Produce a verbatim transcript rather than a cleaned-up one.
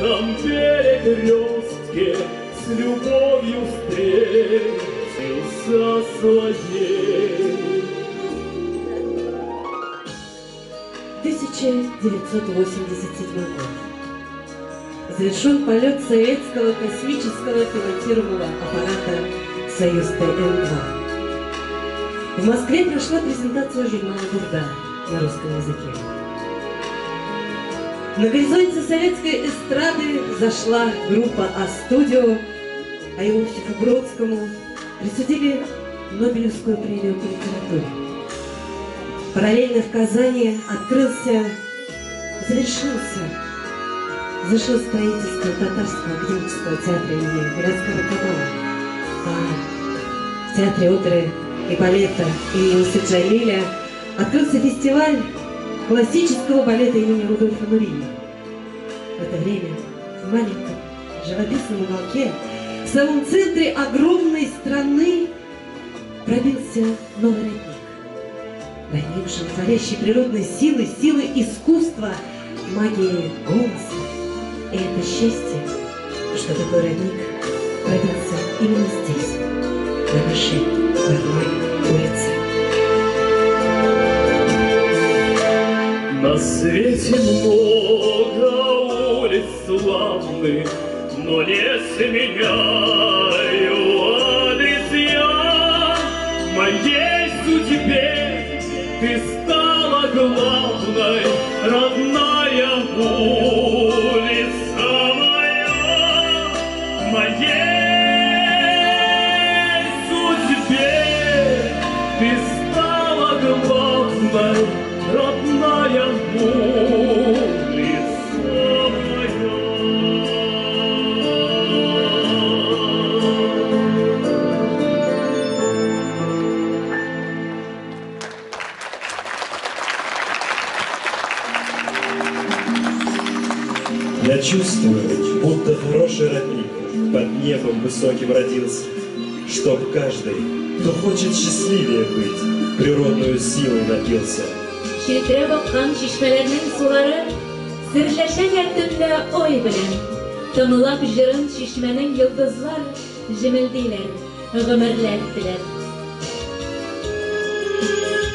этом перекрестке с любовью встретился своей. тысяча девятьсот восемьдесят седьмой год. Завершен полет советского космического пилотируемого аппарата «Союз-Т Н два». В Москве прошла презентация журнала «Бурда» на русском языке. На горизонте советской эстрады зашла группа А-студио, а Иосифу Бродскому присудили Нобелевскую премию по литературе. Параллельно в Казани открылся, завершился, зашло строительство Татарского академического театра имени Миранского Кабала. А в театре оперы и балета имени Усы Джамиля открылся фестиваль классического балета имени Рудольфа Нурия. В это время в маленьком живописном уголке в самом центре огромной страны пробился новый родник. Родник, животворящий природной силой, силой искусства, магией голоса. И это счастье, что такой родник родился именно здесь, на нашей родной улице. На свете много улиц славных, но не сменяю адрес я. Моей судьбе ты стала главной, родная улица моя. Моей судьбе ты стала главной, родная улица моя. Я чувствую, будто хороший родник под небом высоким родился, чтоб каждый, кто хочет счастливее быть, природную силой напился. Şirkere bakkan şişmelerinin suları, sirleşen tünde oy bilen. Tanılap jırın şişmenin yıldızlar, jimildiler, gımırlar diler.